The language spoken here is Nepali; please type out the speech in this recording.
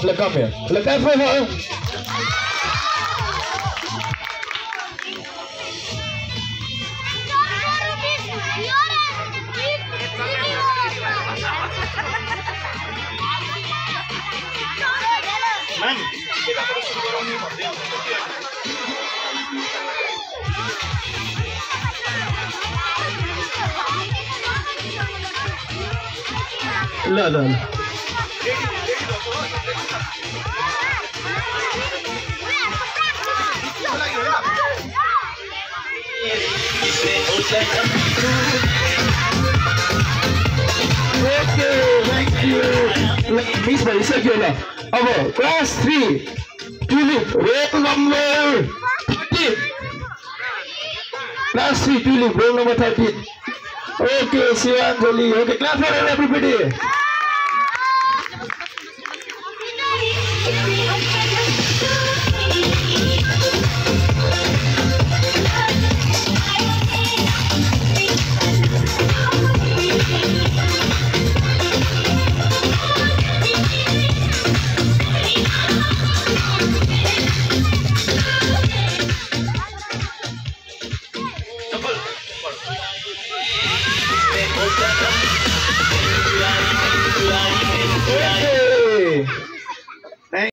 Look, come here. Look, clap for her. لا لا لا thank you. Miss भाइ सक्यो ल अब class 3 tulip roll number 13 class 3 tulip roll number 13 Okay, Shivanjali. Okay, clap for everybody.